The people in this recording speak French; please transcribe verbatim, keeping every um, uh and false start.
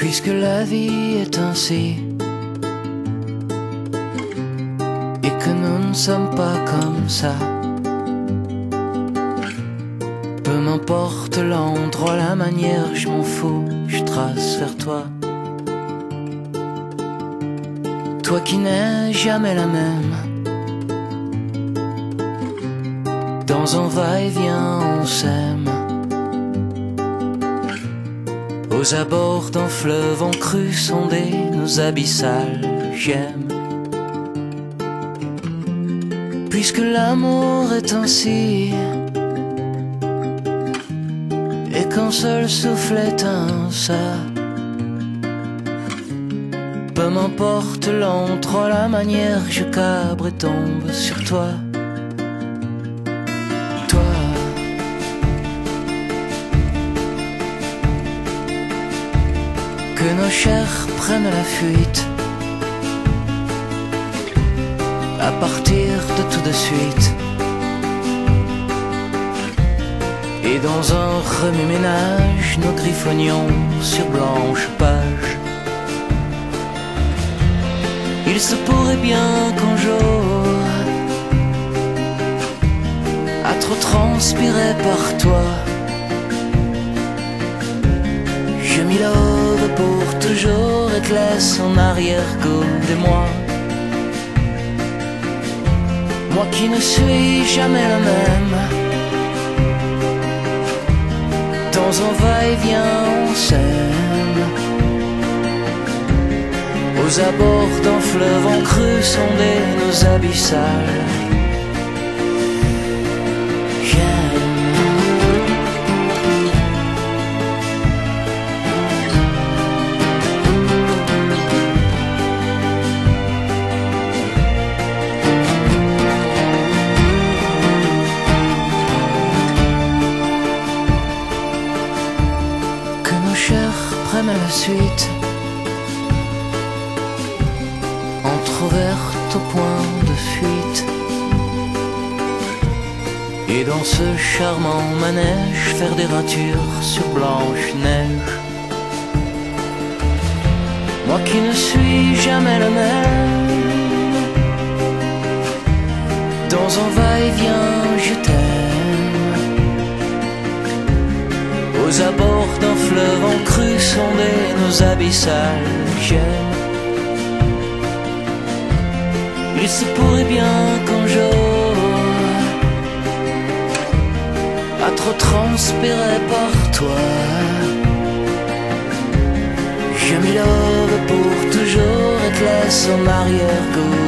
Puisque la vie est ainsi et que nous ne sommes pas comme ça, peu m'importe l'endroit, la manière, je m'en fous, je trace vers toi. Toi qui n'es jamais la même, dans un va-et-vient on s'aime. Aux abords d'un fleuve en crue sondé, nos abyssales j'aime. Puisque l'amour est ainsi et qu'un seul souffle éteint ça, peu m'importe l'endroit, la manière, je cabre et tombe sur toi. Toi, que nos chairs prennent la fuite à partir de tout de suite, et dans un remue-ménage, nous griffonnions sur blanche page. Il se pourrait bien qu'un jour, à trop transpirer par toi, je m'y love pour toujours et te laisse en arrière-goût de moi. Moi qui ne suis jamais le même, dans un va-et-vient on s'aime. Aux abords d'un fleuve en crue sondé, nos abyssales prennent la suite, entr'ouverte au point de fuite, et dans ce charmant manège faire des ratures sur blanche neige. Moi qui ne suis jamais le même, dans un va-et-vient je t'aime. Aux abords d'un fleuve en crue sondé, nos abyssales j'aime. Il se pourrait bien qu'un jour, à trop transpirer par toi, je m'y love pour toujours et te laisse en arrière-goût